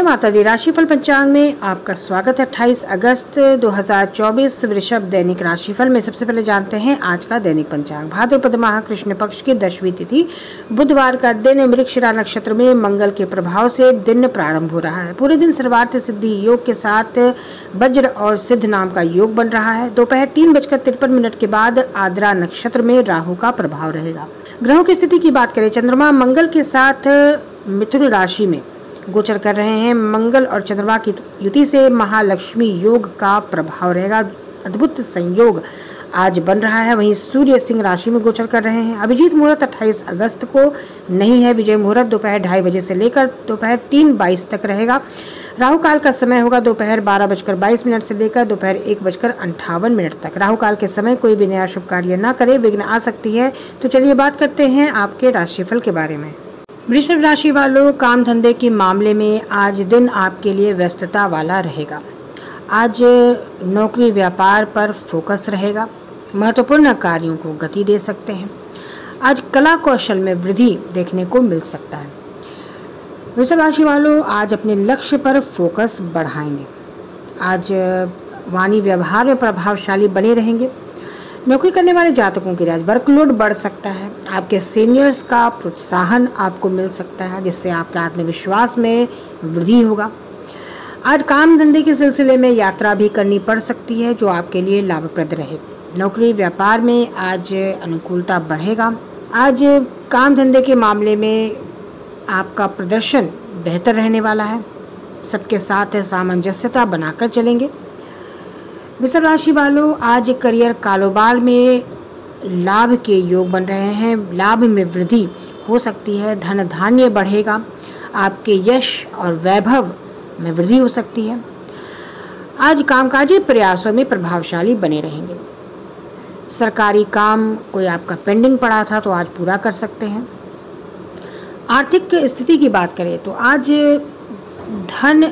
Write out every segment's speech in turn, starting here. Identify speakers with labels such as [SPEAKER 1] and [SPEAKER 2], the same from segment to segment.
[SPEAKER 1] जय माता दी। राशिफल पंचांग में आपका स्वागत है। 28 अगस्त 2024 वृषभ दैनिक राशिफल में सबसे पहले जानते हैं आज का दैनिक पंचांग। भाद्रपद माह कृष्ण पक्ष की 10वीं तिथि बुधवार का दिन मृगशिरा नक्षत्र में मंगल के प्रभाव से दिन प्रारंभ हो रहा है। पूरे दिन सर्वार्थ सिद्धि योग के साथ वज्र और सिद्ध नाम का योग बन रहा है। दोपहर 3:53 के बाद आद्रा नक्षत्र में राहु का प्रभाव रहेगा। ग्रहों की स्थिति की बात करें, चंद्रमा मंगल के साथ मिथुन राशि में गोचर कर रहे हैं। मंगल और चंद्रमा की युति से महालक्ष्मी योग का प्रभाव रहेगा। अद्भुत संयोग आज बन रहा है। वहीं सूर्य सिंह राशि में गोचर कर रहे हैं। अभिजीत मुहूर्त 28 अगस्त को नहीं है। विजय मुहूर्त दोपहर 2:30 बजे से लेकर दोपहर 3:22 तक रहेगा। राहु काल का समय होगा दोपहर 12:22 से लेकर दोपहर 1:58 तक। राहु काल के समय कोई भी नया शुभ कार्य न करे, विघ्न आ सकती है। तो चलिए बात करते हैं आपके राशिफल के बारे में। वृषभ राशि वालों, काम धंधे के मामले में आज दिन आपके लिए व्यस्तता वाला रहेगा। आज नौकरी व्यापार पर फोकस रहेगा। महत्वपूर्ण कार्यों को गति दे सकते हैं। आज कला कौशल में वृद्धि देखने को मिल सकता है। वृषभ राशि वालों, आज अपने लक्ष्य पर फोकस बढ़ाएंगे। आज वाणी व्यवहार में प्रभावशाली बने रहेंगे। नौकरी करने वाले जातकों के लिए आज वर्कलोड बढ़ सकता है। आपके सीनियर्स का प्रोत्साहन आपको मिल सकता है, जिससे आपके आत्मविश्वास में वृद्धि होगा। आज काम धंधे के सिलसिले में यात्रा भी करनी पड़ सकती है, जो आपके लिए लाभप्रद रहेगी। नौकरी व्यापार में आज अनुकूलता बढ़ेगा। आज काम धंधे के मामले में आपका प्रदर्शन बेहतर रहने वाला है। सबके साथ सामंजस्यता बनाकर चलेंगे। वृषभ राशि वालों, आज करियर कारोबार में लाभ के योग बन रहे हैं। लाभ में वृद्धि हो सकती है। धन धान्य बढ़ेगा। आपके यश और वैभव में वृद्धि हो सकती है। आज कामकाजी प्रयासों में प्रभावशाली बने रहेंगे। सरकारी काम कोई आपका पेंडिंग पड़ा था तो आज पूरा कर सकते हैं। आर्थिक स्थिति की बात करें तो आज धन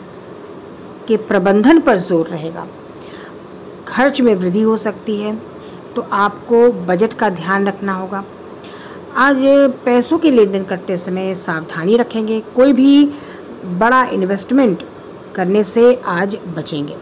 [SPEAKER 1] के प्रबंधन पर जोर रहेगा। खर्च में वृद्धि हो सकती है, तो आपको बजट का ध्यान रखना होगा। आज पैसों के लेन देन करते समय सावधानी रखेंगे। कोई भी बड़ा इन्वेस्टमेंट करने से आज बचेंगे।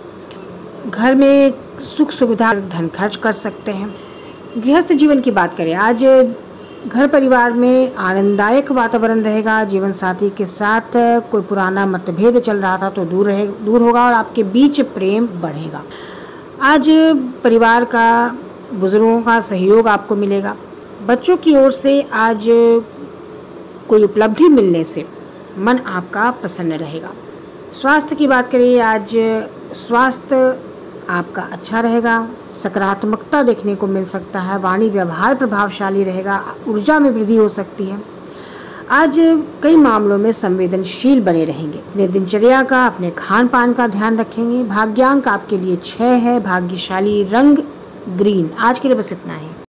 [SPEAKER 1] घर में सुख सुविधा धन खर्च कर सकते हैं। गृहस्थ जीवन की बात करें, आज घर परिवार में आनंददायक वातावरण रहेगा। जीवन साथी के साथ कोई पुराना मतभेद चल रहा था तो दूर होगा और आपके बीच प्रेम बढ़ेगा। आज परिवार का बुजुर्गों का सहयोग आपको मिलेगा। बच्चों की ओर से आज कोई उपलब्धि मिलने से मन आपका प्रसन्न रहेगा। स्वास्थ्य की बात करें, आज स्वास्थ्य आपका अच्छा रहेगा। सकारात्मकता देखने को मिल सकता है। वाणी व्यवहार प्रभावशाली रहेगा। ऊर्जा में वृद्धि हो सकती है। आज कई मामलों में संवेदनशील बने रहेंगे। अपने दिनचर्या का, अपने खान पान का ध्यान रखेंगे। भाग्यांक आपके लिए 6 है। भाग्यशाली रंग ग्रीन। आज के लिए बस इतना ही।